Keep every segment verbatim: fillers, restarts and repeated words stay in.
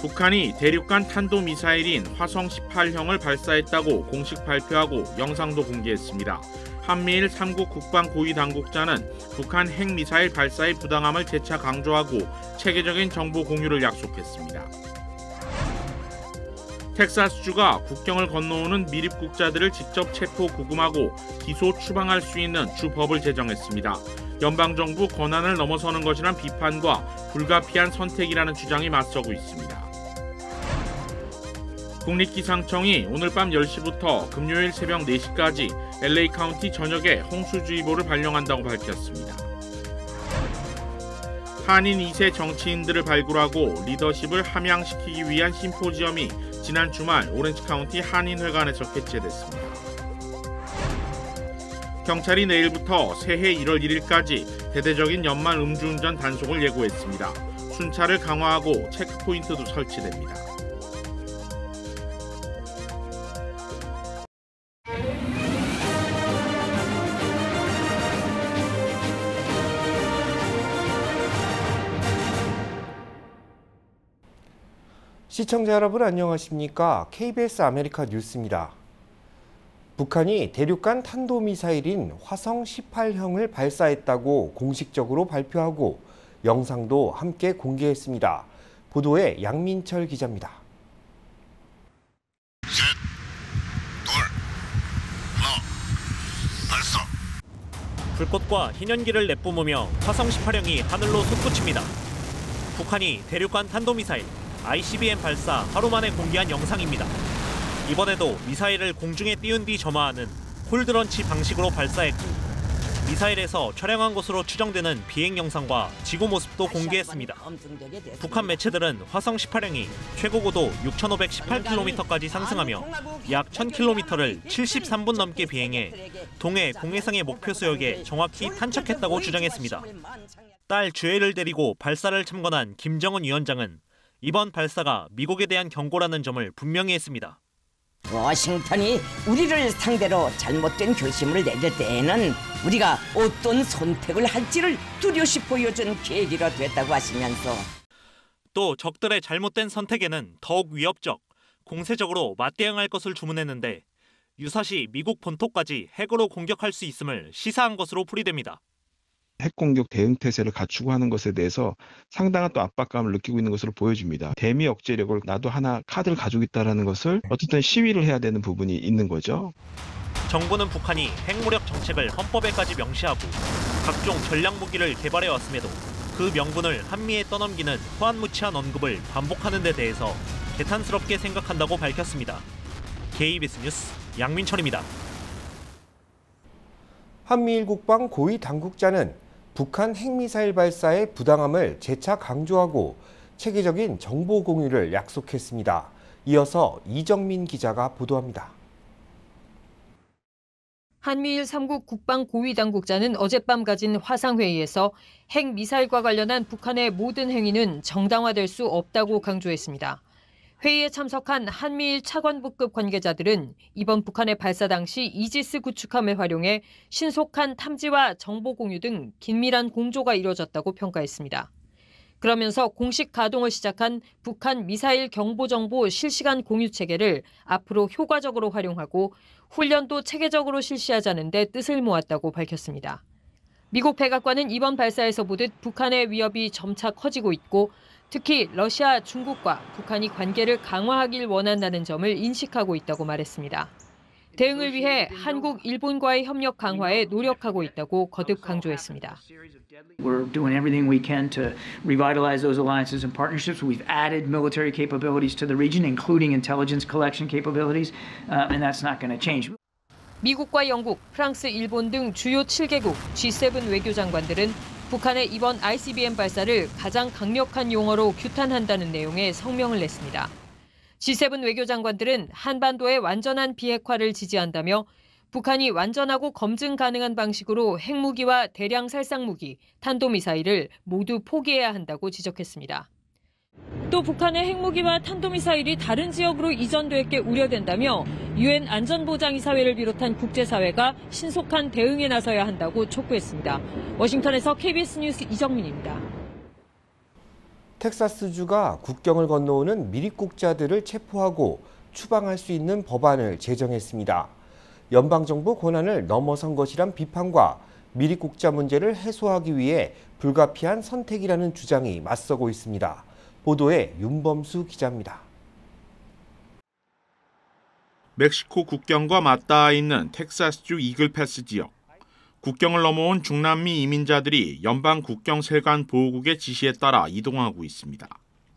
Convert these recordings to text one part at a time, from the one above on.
북한이 대륙간 탄도미사일인 화성 십팔형을 발사했다고 공식 발표하고 영상도 공개했습니다. 한미일 삼국 국방 고위 당국자는 북한 핵미사일 발사의 부당함을 재차 강조하고 체계적인 정보 공유를 약속했습니다. 텍사스주가 국경을 건너오는 미입국자들을 직접 체포 구금하고 기소 추방할 수 있는 주 법을 제정했습니다. 연방정부 권한을 넘어서는 것이란 비판과 불가피한 선택이라는 주장이 맞서고 있습니다. 국립기상청이 오늘 밤 열 시부터 금요일 새벽 네 시까지 엘에이 카운티 전역에 홍수주의보를 발령한다고 밝혔습니다. 한인 이 세 정치인들을 발굴하고 리더십을 함양시키기 위한 심포지엄이 지난 주말 오렌지 카운티 한인회관에서 개최됐습니다. 경찰이 내일부터 새해 일월 일일까지 대대적인 연말 음주운전 단속을 예고했습니다. 순찰을 강화하고 체크포인트도 설치됩니다. 시청자 여러분 안녕하십니까? 케이비에스 아메리카 뉴스입니다. 북한이 대륙간 탄도미사일인 화성 십팔형을 발사했다고 공식적으로 발표하고 영상도 함께 공개했습니다. 보도에 양민철 기자입니다. 셋, 둘, 하나, 발사! 불꽃과 흰연기를 내뿜으며 화성 십팔형이 하늘로 솟구칩니다. 북한이 대륙간 탄도미사일 아이씨비엠 발사 하루 만에 공개한 영상입니다. 이번에도 미사일을 공중에 띄운 뒤 점화하는 홀드런치 방식으로 발사했고 미사일에서 촬영한 것으로 추정되는 비행 영상과 지구 모습도 공개했습니다. 북한 매체들은 화성 십팔형이 최고 고도 육천오백십팔 킬로미터까지 상승하며 약 천 킬로미터를 칠십삼 분 넘게 비행해 동해 공해상의 목표 수역에 정확히 탄착했다고 주장했습니다. 딸 주애를 데리고 발사를 참관한 김정은 위원장은 이번 발사가 미국에 대한 경고라는 점을 분명히 했습니다. 워싱턴이 우리를 상대로 잘못된 결심을 내릴 때에는 우리가 어떤 선택을 할지를 뚜렷이 보여준 계기가 됐다고 하시면서 또 적들의 잘못된 선택에는 더욱 위협적, 공세적으로 맞대응할 것을 주문했는데 유사시 미국 본토까지 핵으로 공격할 수 있음을 시사한 것으로 풀이됩니다. 핵공격 대응 태세를 갖추고 하는 것에 대해서 상당한 또 압박감을 느끼고 있는 것으로 보여집니다. 대미 억제력을 나도 하나 카드를 가지고 있다는 것을 어쨌든 시위를 해야 되는 부분이 있는 거죠. 정부는 북한이 핵무력 정책을 헌법에까지 명시하고 각종 전략무기를 개발해왔음에도 그 명분을 한미에 떠넘기는 호안무치한 언급을 반복하는 데 대해서 개탄스럽게 생각한다고 밝혔습니다. 케이비에스 뉴스 양민철입니다. 한미일 국방 고위 당국자는 북한 핵미사일 발사의 부당함을 재차 강조하고 체계적인 정보 공유를 약속했습니다. 이어서 이정민 기자가 보도합니다. 한미일 삼국 국방 고위 당국자는 어젯밤 가진 화상회의에서 핵미사일과 관련한 북한의 모든 행위는 정당화될 수 없다고 강조했습니다. 회의에 참석한 한미일 차관부급 관계자들은 이번 북한의 발사 당시 이지스 구축함을 활용해 신속한 탐지와 정보 공유 등 긴밀한 공조가 이뤄졌다고 평가했습니다. 그러면서 공식 가동을 시작한 북한 미사일 경보정보 실시간 공유 체계를 앞으로 효과적으로 활용하고 훈련도 체계적으로 실시하자는 데 뜻을 모았다고 밝혔습니다. 미국 백악관은 이번 발사에서 보듯 북한의 위협이 점차 커지고 있고 특히 러시아, 중국과 북한이 관계를 강화하길 원한다는 점을 인식하고 있다고 말했습니다. 대응을 위해 한국, 일본과의 협력 강화에 노력하고 있다고 거듭 강조했습니다. We're doing everything we can to revitalize those alliances and partnerships. We've added military capabilities to the region, including intelligence collection capabilities, uh, and that's not going to change. 미국과 영국, 프랑스, 일본 등 주요 칠 개국 지 세븐 외교장관들은 북한의 이번 아이씨비엠 발사를 가장 강력한 용어로 규탄한다는 내용의 성명을 냈습니다. 지 세븐 외교장관들은 한반도의 완전한 비핵화를 지지한다며 북한이 완전하고 검증 가능한 방식으로 핵무기와 대량 살상무기, 탄도미사일을 모두 포기해야 한다고 지적했습니다. 또 북한의 핵무기와 탄도미사일이 다른 지역으로 이전될 게 우려된다며 유엔 안전보장이사회를 비롯한 국제사회가 신속한 대응에 나서야 한다고 촉구했습니다. 워싱턴에서 케이비에스 뉴스 이정민입니다. 텍사스주가 국경을 건너오는 미립국자들을 체포하고 추방할 수 있는 법안을 제정했습니다. 연방정부 권한을 넘어선 것이란 비판과 미립국자 문제를 해소하기 위해 불가피한 선택이라는 주장이 맞서고 있습니다. 보도에 윤범수 기자입니다. 멕시코 국경과 맞닿아 있는 텍사스주 이글패스 지역. 국경을 넘어온 중남미 이민자들이 연방 국경 세관 보호국의 지시에 따라 이동하고 있습니다.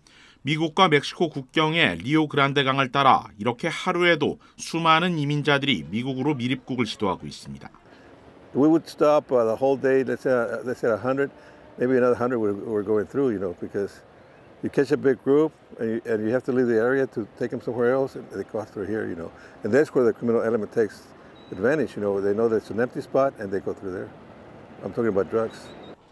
미국과 멕시코 국경의 리오그란데 강을 따라 이렇게 하루에도 수많은 이민자들이 미국으로 미립국을 시도하고 있습니다. We would stop uh, the whole day. Let's say uh, let's say one hundred, maybe another one hundred we're, we're going through. You know, because you catch a big group and you, and you have to leave the area to take them somewhere else, and they go through here. You know, and that's where the criminal element takes advantage. You know, they know there's an empty spot and they go through there. I'm talking about drugs.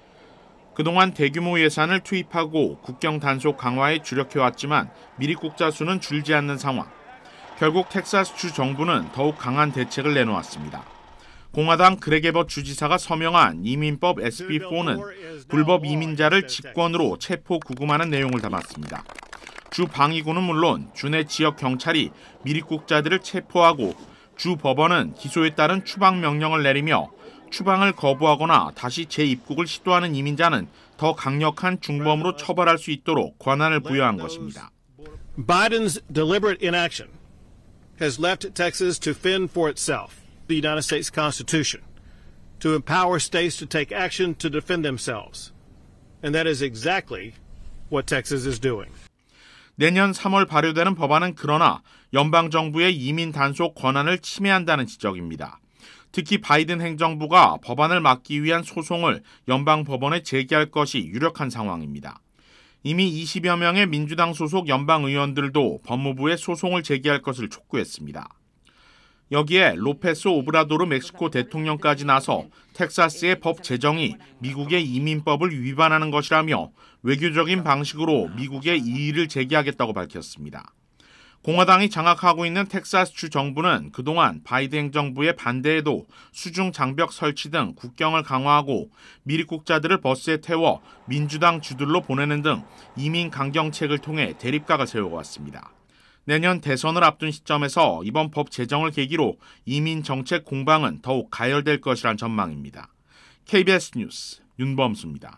그동안 대규모 예산을 투입하고 국경 단속 강화에 주력해왔지만 미립국자 수는 줄지 않는 상황. 결국 텍사스주 정부는 더욱 강한 대책을 내놓았습니다. 공화당 그렉 에벗 주지사가 서명한 이민법 에스비 사는 불법 이민자를 직권으로 체포 구금하는 내용을 담았습니다. 주 방위군은 물론 주내 지역 경찰이 미립국자들을 체포하고 주 법원은 기소에 따른 추방 명령을 내리며 추방을 거부하거나 다시 재입국을 시도하는 이민자는 더 강력한 중범으로 처벌할 수 있도록 권한을 부여한 것입니다. Biden's deliberate inaction has left Texas to fend for itself, the United States Constitution, to empower states to take action to defend themselves. And that is exactly what Texas is doing. 내년 삼월 발효되는 법안은 그러나 연방정부의 이민 단속 권한을 침해한다는 지적입니다. 특히 바이든 행정부가 법안을 막기 위한 소송을 연방법원에 제기할 것이 유력한 상황입니다. 이미 이십여 명의 민주당 소속 연방의원들도 법무부에 소송을 제기할 것을 촉구했습니다. 여기에 로페스 오브라도르 멕시코 대통령까지 나서 텍사스의 법 제정이 미국의 이민법을 위반하는 것이라며 외교적인 방식으로 미국의 이의를 제기하겠다고 밝혔습니다. 공화당이 장악하고 있는 텍사스주 정부는 그동안 바이든 행정부의 반대에도 수중 장벽 설치 등 국경을 강화하고 미립국자들을 버스에 태워 민주당 주들로 보내는 등 이민 강경책을 통해 대립각을 세워왔습니다. 내년 대선을 앞둔 시점에서 이번 법 제정을 계기로 이민 정책 공방은 더욱 가열될 것이란 전망입니다. 케이비에스 뉴스 윤범수입니다.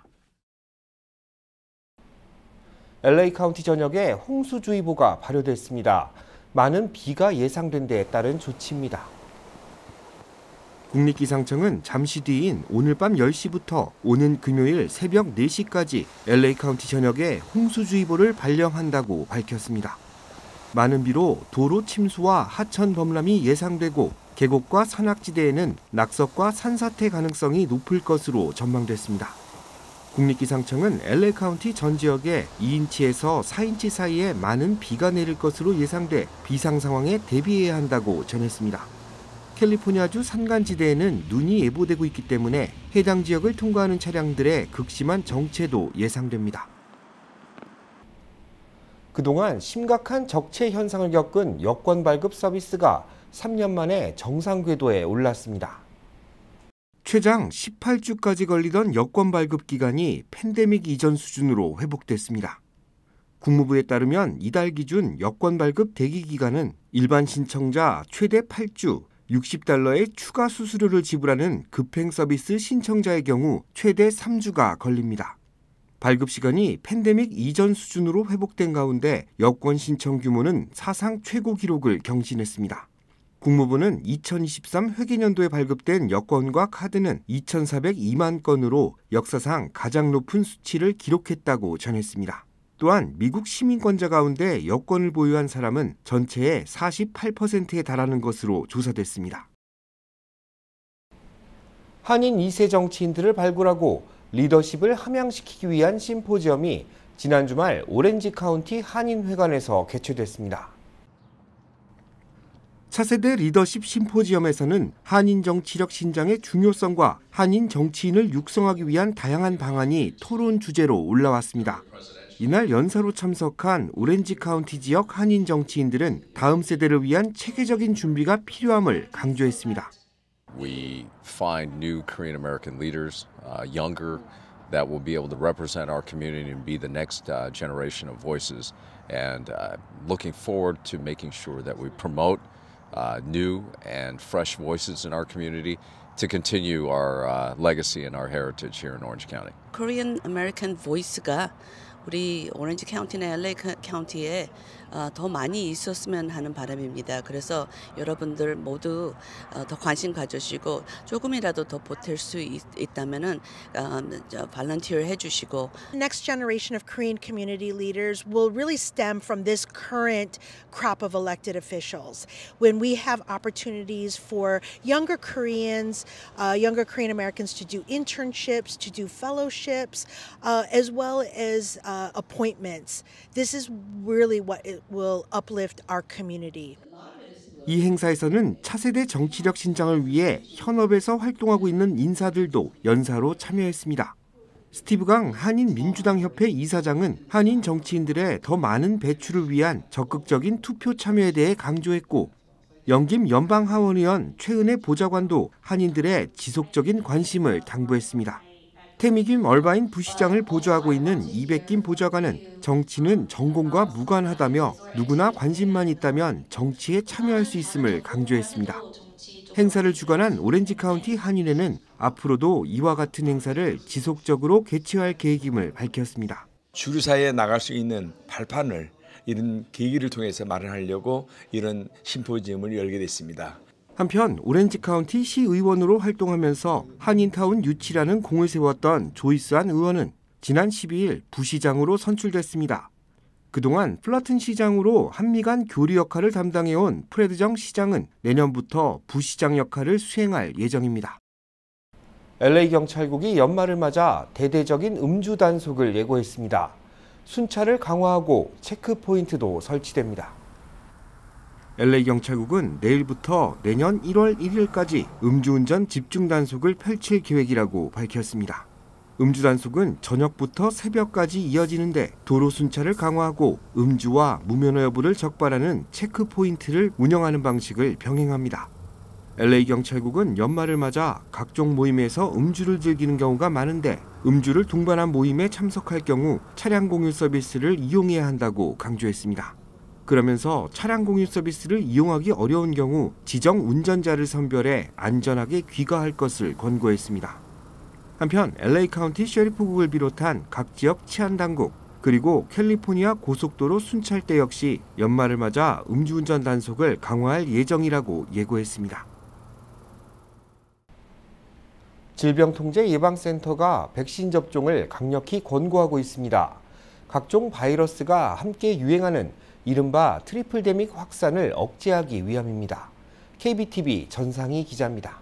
엘에이 카운티 전역에 홍수주의보가 발효됐습니다. 많은 비가 예상된 데에 따른 조치입니다. 국립기상청은 잠시 뒤인 오늘 밤 열 시부터 오는 금요일 새벽 네 시까지 엘에이 카운티 전역에 홍수주의보를 발령한다고 밝혔습니다. 많은 비로 도로 침수와 하천 범람이 예상되고 계곡과 산악지대에는 낙석과 산사태 가능성이 높을 것으로 전망됐습니다. 국립기상청은 엘에이 카운티 전 지역에 이 인치에서 사 인치 사이에 많은 비가 내릴 것으로 예상돼 비상 상황에 대비해야 한다고 전했습니다. 캘리포니아주 산간지대에는 눈이 예보되고 있기 때문에 해당 지역을 통과하는 차량들의 극심한 정체도 예상됩니다. 그동안 심각한 적체 현상을 겪은 여권 발급 서비스가 삼 년 만에 정상 궤도에 올랐습니다. 최장 십팔 주까지 걸리던 여권 발급 기간이 팬데믹 이전 수준으로 회복됐습니다. 국무부에 따르면 이달 기준 여권 발급 대기 기간은 일반 신청자 최대 팔 주, 육십 달러의 추가 수수료를 지불하는 급행 서비스 신청자의 경우 최대 삼 주가 걸립니다. 발급 시간이 팬데믹 이전 수준으로 회복된 가운데 여권 신청 규모는 사상 최고 기록을 경신했습니다. 국무부는 이천이십삼 회계년도에 발급된 여권과 카드는 이천사백이만 건으로 역사상 가장 높은 수치를 기록했다고 전했습니다. 또한 미국 시민권자 가운데 여권을 보유한 사람은 전체의 사십팔 퍼센트에 달하는 것으로 조사됐습니다. 한인 이 세 정치인들을 발굴하고 리더십을 함양시키기 위한 심포지엄이 지난 주말 오렌지 카운티 한인회관에서 개최됐습니다. 차세대 리더십 심포지엄에서는 한인 정치력 신장의 중요성과 한인 정치인을 육성하기 위한 다양한 방안이 토론 주제로 올라왔습니다. 이날 연사로 참석한 오렌지 카운티 지역 한인 정치인들은 다음 세대를 위한 체계적인 준비가 필요함을 강조했습니다. We find new Korean American leaders, uh, younger, that will be able to represent our community and be the next uh, generation of voices. And uh, looking forward to making sure that we promote uh, new and fresh voices in our community to continue our uh, legacy and our heritage here in Orange County. Korean American Voice가 우리 오렌지 카운티나 엘에이 카운티에 어, 더 많이 있었으면 하는 바람입니다. 그래서 여러분들 모두 어, 더 관심 가져주시고 조금이라도 더 보탤 수 있, 있다면은 어, volunteer 해주시고. Next generation of Korean community leaders will really stem from this current crop of elected officials. When we have opportunities for younger Koreans, uh, younger Korean Americans to do internships, to do fellowships, uh, as well as uh, appointments. This is really what it will uplift our community. 이 행사에서는 차세대 정치력 신장을 위해 현업에서 활동하고 있는 인사들도 연사로 참여했습니다. 스티브 강 한인민주당협회 이사장은 한인 정치인들의 더 많은 배출을 위한 적극적인 투표 참여에 대해 강조했고, 영김 연방하원의원 최은혜 보좌관도 한인들의 지속적인 관심을 당부했습니다. 태미김 얼바인 부시장을 보좌하고 있는 이백김 보좌관은 정치는 전공과 무관하다며 누구나 관심만 있다면 정치에 참여할 수 있음을 강조했습니다. 행사를 주관한 오렌지 카운티 한인회는 앞으로도 이와 같은 행사를 지속적으로 개최할 계획임을 밝혔습니다. 주류사회에 나갈 수 있는 발판을 이런 계기를 통해서 마련하려고 이런 심포지엄을 열게 됐습니다. 한편 오렌지 카운티 시의원으로 활동하면서 한인타운 유치라는 공을 세웠던 조이스한 의원은 지난 십이일 부시장으로 선출됐습니다. 그동안 플라튼 시장으로 한미 간 교류 역할을 담당해온 프레드정 시장은 내년부터 부시장 역할을 수행할 예정입니다. 엘에이 경찰국이 연말을 맞아 대대적인 음주 단속을 예고했습니다. 순찰을 강화하고 체크포인트도 설치됩니다. 엘에이 경찰국은 내일부터 내년 일월 일일까지 음주운전 집중 단속을 펼칠 계획이라고 밝혔습니다. 음주 단속은 저녁부터 새벽까지 이어지는데 도로 순찰을 강화하고 음주와 무면허 여부를 적발하는 체크포인트를 운영하는 방식을 병행합니다. 엘에이 경찰국은 연말을 맞아 각종 모임에서 음주를 즐기는 경우가 많은데 음주를 동반한 모임에 참석할 경우 차량 공유 서비스를 이용해야 한다고 강조했습니다. 그러면서 차량 공유 서비스를 이용하기 어려운 경우 지정 운전자를 선별해 안전하게 귀가할 것을 권고했습니다. 한편 엘에이 카운티 셰리프국을 비롯한 각 지역 치안당국 그리고 캘리포니아 고속도로 순찰대 역시 연말을 맞아 음주운전 단속을 강화할 예정이라고 예고했습니다. 질병통제예방센터가 백신 접종을 강력히 권고하고 있습니다. 각종 바이러스가 함께 유행하는 이른바 트리플데믹 확산을 억제하기 위함입니다. 케이비티비 전상희 기자입니다.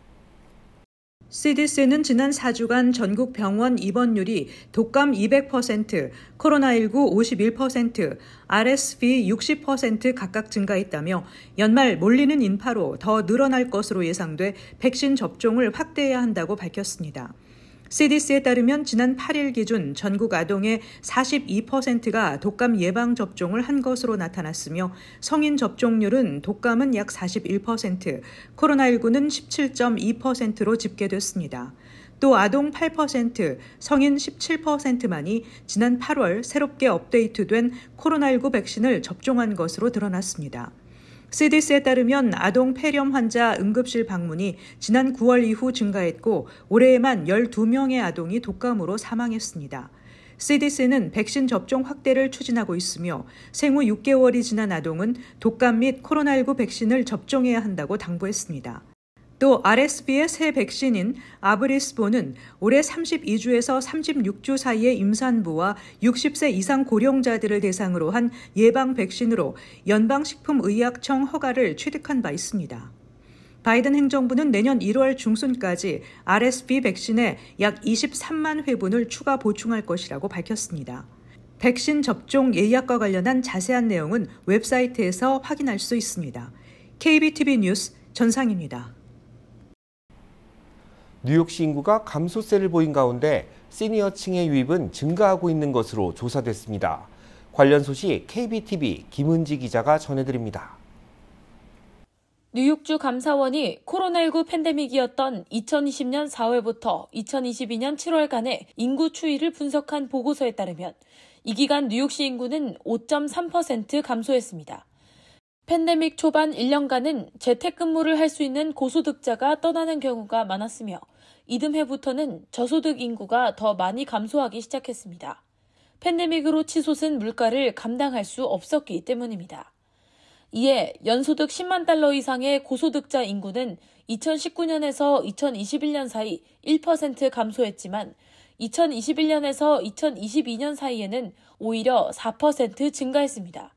씨디씨는 지난 사 주간 전국 병원 입원율이 독감 이백 퍼센트, 코로나십구 오십일 퍼센트, 알에스브이 육십 퍼센트 각각 증가했다며 연말 몰리는 인파로 더 늘어날 것으로 예상돼 백신 접종을 확대해야 한다고 밝혔습니다. 씨디씨에 따르면 지난 팔 일 기준 전국 아동의 사십이 퍼센트가 독감 예방 접종을 한 것으로 나타났으며 성인 접종률은 독감은 약 사십일 퍼센트, 코로나십구는 십칠 점 이 퍼센트로 집계됐습니다. 또 아동 팔 퍼센트, 성인 십칠 퍼센트만이 지난 팔월 새롭게 업데이트된 코로나십구 백신을 접종한 것으로 드러났습니다. 씨디씨에 따르면 아동 폐렴 환자 응급실 방문이 지난 구월 이후 증가했고 올해에만 열두 명의 아동이 독감으로 사망했습니다. 씨디씨는 백신 접종 확대를 추진하고 있으며 생후 육 개월이 지난 아동은 독감 및 코로나십구 백신을 접종해야 한다고 당부했습니다. 또 알에스브이의 새 백신인 아브리스보는 올해 삼십이 주에서 삼십육 주 사이의 임산부와 육십 세 이상 고령자들을 대상으로 한 예방 백신으로 연방식품의약청 허가를 취득한 바 있습니다. 바이든 행정부는 내년 일월 중순까지 알에스브이 백신에 약 이십삼만 회분을 추가 보충할 것이라고 밝혔습니다. 백신 접종 예약과 관련한 자세한 내용은 웹사이트에서 확인할 수 있습니다. 케이비티비 뉴스 전상입니다. 뉴욕시 인구가 감소세를 보인 가운데 시니어층의 유입은 증가하고 있는 것으로 조사됐습니다. 관련 소식 케이비티비 김은지 기자가 전해드립니다. 뉴욕주 감사원이 코로나십구 팬데믹이었던 이천이십 년 사월부터 이천이십이 년 칠월간의 인구 추이를 분석한 보고서에 따르면 이 기간 뉴욕시 인구는 오 점 삼 퍼센트 감소했습니다. 팬데믹 초반 일 년간은 재택근무를 할 수 있는 고소득자가 떠나는 경우가 많았으며 이듬해부터는 저소득 인구가 더 많이 감소하기 시작했습니다. 팬데믹으로 치솟은 물가를 감당할 수 없었기 때문입니다. 이에 연소득 십만 달러 이상의 고소득자 인구는 이천십구 년에서 이천이십일 년 사이 일 퍼센트 감소했지만 이천이십일 년에서 이천이십이 년 사이에는 오히려 사 퍼센트 증가했습니다.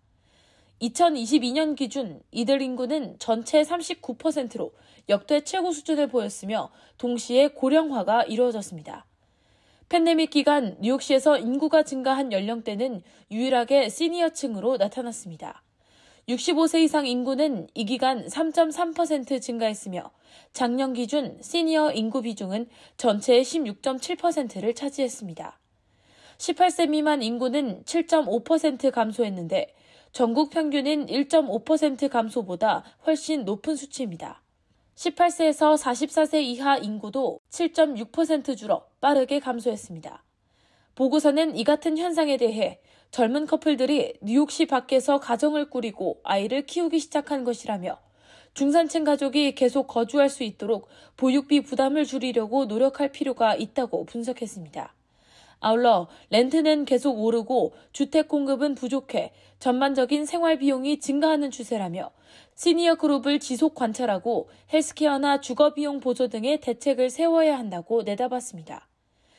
이천이십이 년 기준 이들 인구는 전체 삼십구 퍼센트로 역대 최고 수준을 보였으며 동시에 고령화가 이루어졌습니다. 팬데믹 기간 뉴욕시에서 인구가 증가한 연령대는 유일하게 시니어층으로 나타났습니다. 육십오 세 이상 인구는 이 기간 삼 점 삼 퍼센트 증가했으며 작년 기준 시니어 인구 비중은 전체의 십육 점 칠 퍼센트를 차지했습니다. 십팔 세 미만 인구는 칠 점 오 퍼센트 감소했는데 전국 평균인 일 점 오 퍼센트 감소보다 훨씬 높은 수치입니다. 십팔 세에서 사십사 세 이하 인구도 칠 점 육 퍼센트 줄어 빠르게 감소했습니다. 보고서는 이 같은 현상에 대해 젊은 커플들이 뉴욕시 밖에서 가정을 꾸리고 아이를 키우기 시작한 것이라며 중산층 가족이 계속 거주할 수 있도록 보육비 부담을 줄이려고 노력할 필요가 있다고 분석했습니다. 아울러 렌트는 계속 오르고 주택 공급은 부족해 전반적인 생활 비용이 증가하는 추세라며 시니어 그룹을 지속 관찰하고 헬스케어나 주거 비용 보조 등의 대책을 세워야 한다고 내다봤습니다.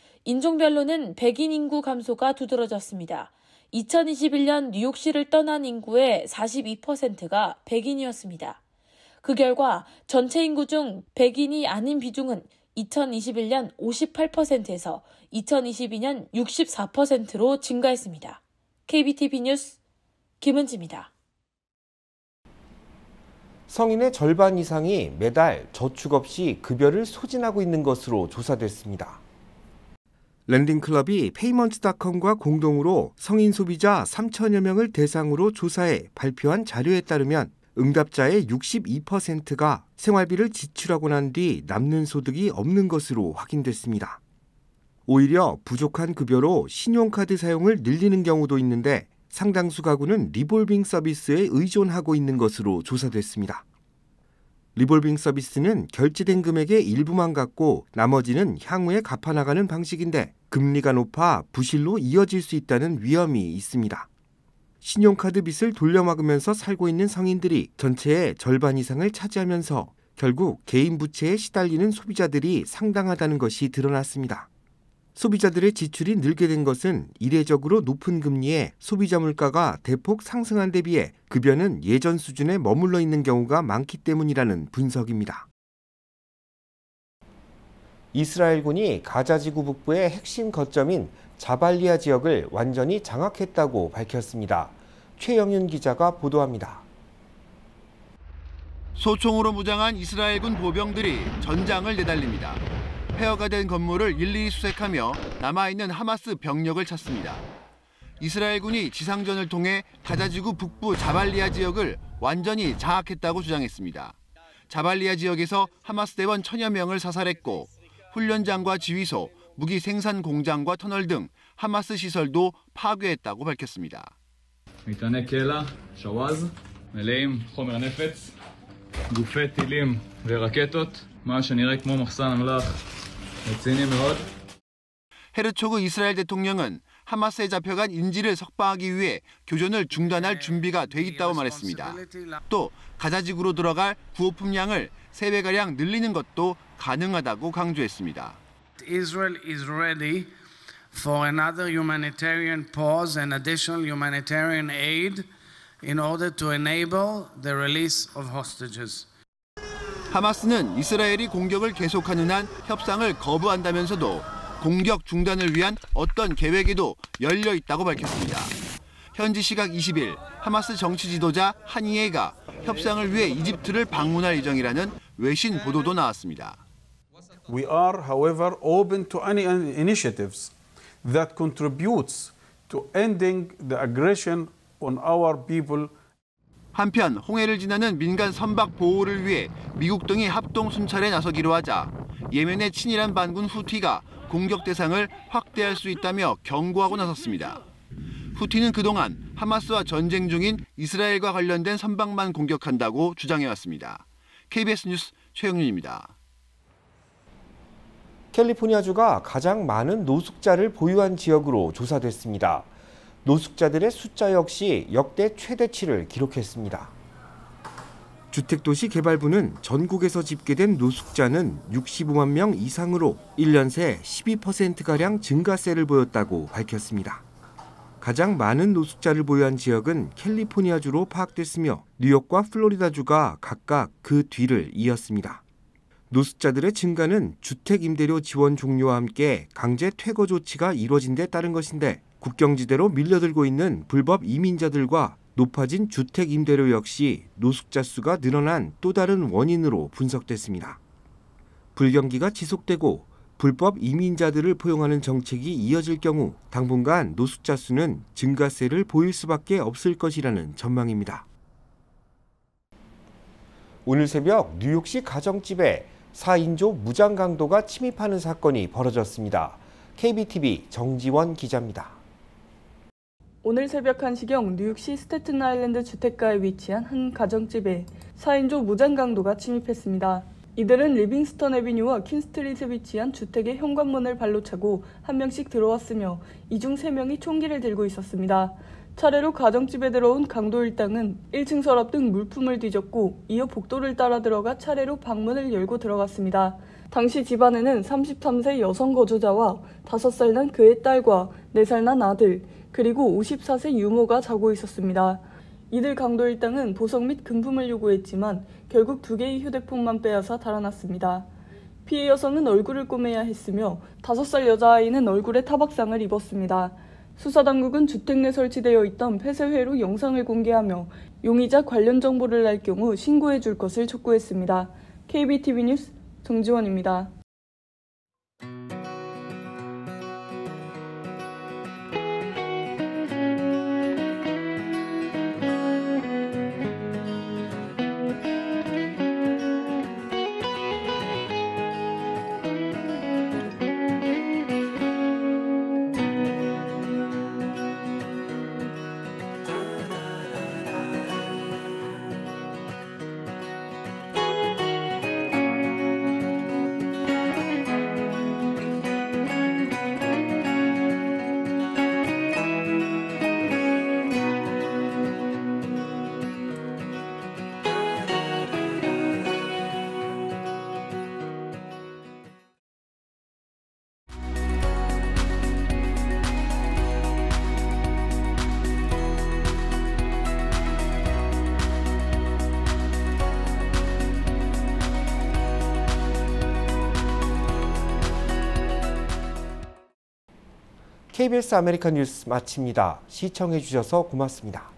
인종별로는 백인 인구 감소가 두드러졌습니다. 이천이십일 년 뉴욕시를 떠난 인구의 사십이 퍼센트가 백인이었습니다. 그 결과 전체 인구 중 백인이 아닌 비중은 이천이십일 년 오십팔 퍼센트에서 이천이십이 년 육십사 퍼센트로 증가했습니다. 케이비티비 뉴스 김은지입니다. 성인의 절반 이상이 매달 저축 없이 급여를 소진하고 있는 것으로 조사됐습니다. 랜딩클럽이 페이먼트닷컴과 공동으로 성인 소비자 삼천여 명을 대상으로 조사해 발표한 자료에 따르면 응답자의 육십이 퍼센트가 생활비를 지출하고 난 뒤 남는 소득이 없는 것으로 확인됐습니다. 오히려 부족한 급여로 신용카드 사용을 늘리는 경우도 있는데 상당수 가구는 리볼빙 서비스에 의존하고 있는 것으로 조사됐습니다. 리볼빙 서비스는 결제된 금액의 일부만 갚고 나머지는 향후에 갚아나가는 방식인데 금리가 높아 부실로 이어질 수 있다는 위험이 있습니다. 신용카드 빚을 돌려막으면서 살고 있는 성인들이 전체의 절반 이상을 차지하면서 결국 개인 부채에 시달리는 소비자들이 상당하다는 것이 드러났습니다. 소비자들의 지출이 늘게 된 것은 이례적으로 높은 금리에 소비자 물가가 대폭 상승한 데 비해 급여는 예전 수준에 머물러 있는 경우가 많기 때문이라는 분석입니다. 이스라엘군이 가자지구 북부의 핵심 거점인 자발리아 지역을 완전히 장악했다고 밝혔습니다. 최영윤 기자가 보도합니다. 소총으로 무장한 이스라엘군 보병들이 전장을 내달립니다. 폐허가 된 건물을 일일이 수색하며 남아있는 하마스 병력을 찾습니다. 이스라엘군이 지상전을 통해 가자지구 북부 자발리아 지역을 완전히 장악했다고 주장했습니다. 자발리아 지역에서 하마스 대원 천여 명을 사살했고 훈련장과 지휘소, 무기 생산 공장과 터널 등 하마스 시설도 파괴했다고 밝혔습니다. מטעני קלע, שוואז, מלאים חומר נפץ, גופי טילים ורקטות, מה שנראה כמו מחסן אמל"ח רציני מאוד. 헤르초그 이스라엘 대통령은 하마스에 잡혀간 인질을 석방하기 위해 교전을 중단할 준비가 돼 있다고 말했습니다. 또 가자지구로 들어갈 구호품량을 세 배가량 늘리는 것도 가능하다고 강조했습니다. Israel is ready for another humanitarian pause and additional humanitarian aid in order to enable the release of hostages. 하마스는 이스라엘이 공격을 계속하는 한 협상을 거부한다면서도 공격 중단을 위한 어떤 계획에도 열려 있다고 밝혔습니다. 현지 시각 이십 일 하마스 정치 지도자 하니예가 협상을 위해 이집트를 방문할 예정이라는 외신 보도도 나왔습니다. We are, however, open to any initiatives that contributes to ending the aggression on our people. 한편 홍해를 지나는 민간 선박 보호를 위해 미국 등이 합동 순찰에 나서기로 하자 예멘의 친이란 반군 후티가 공격 대상을 확대할 수 있다며 경고하고 나섰습니다. 후티는 그동안 하마스와 전쟁 중인 이스라엘과 관련된 선박만 공격한다고 주장해왔습니다. 케이비에스 뉴스 최영윤입니다. 캘리포니아주가 가장 많은 노숙자를 보유한 지역으로 조사됐습니다. 노숙자들의 숫자 역시 역대 최대치를 기록했습니다. 주택도시개발부는 전국에서 집계된 노숙자는 육십오만 명 이상으로 일 년 새 십이 퍼센트가량 증가세를 보였다고 밝혔습니다. 가장 많은 노숙자를 보유한 지역은 캘리포니아주로 파악됐으며 뉴욕과 플로리다주가 각각 그 뒤를 이었습니다. 노숙자들의 증가는 주택임대료 지원 종료와 함께 강제 퇴거 조치가 이뤄진 데 따른 것인데 국경지대로 밀려들고 있는 불법 이민자들과 높아진 주택임대료 역시 노숙자 수가 늘어난 또 다른 원인으로 분석됐습니다. 불경기가 지속되고 불법 이민자들을 포용하는 정책이 이어질 경우 당분간 노숙자 수는 증가세를 보일 수밖에 없을 것이라는 전망입니다. 오늘 새벽 뉴욕시 가정집에 사 인조 무장강도가 침입하는 사건이 벌어졌습니다. 케이비티비 정지원 기자입니다. 오늘 새벽 한 시경 뉴욕시 스태튼 아일랜드 주택가에 위치한 한 가정집에 사 인조 무장강도가 침입했습니다. 이들은 리빙스턴 애비뉴와 퀸스트리트에 위치한 주택의 현관문을 발로 차고 한 명씩 들어왔으며 이 중 세 명이 총기를 들고 있었습니다. 차례로 가정집에 들어온 강도 일당은 일 층 서랍 등 물품을 뒤졌고 이어 복도를 따라 들어가 차례로 방문을 열고 들어갔습니다. 당시 집안에는 삼십삼 세 여성 거주자와 다섯 살 난 그의 딸과 네 살 난 아들, 그리고 오십사 세 유모가 자고 있었습니다. 이들 강도 일당은 보석 및 금품을 요구했지만 결국 두 개의 휴대폰만 빼앗아 달아났습니다. 피해 여성은 얼굴을 꼬매야 했으며 다섯 살 여자아이는 얼굴에 타박상을 입었습니다. 수사당국은 주택 내 설치되어 있던 폐쇄회로 영상을 공개하며 용의자 관련 정보를 알 경우 신고해 줄 것을 촉구했습니다. 케이비티비 뉴스 정지원입니다. 케이비에스 아메리칸 뉴스 마칩니다. 시청해 주셔서 고맙습니다.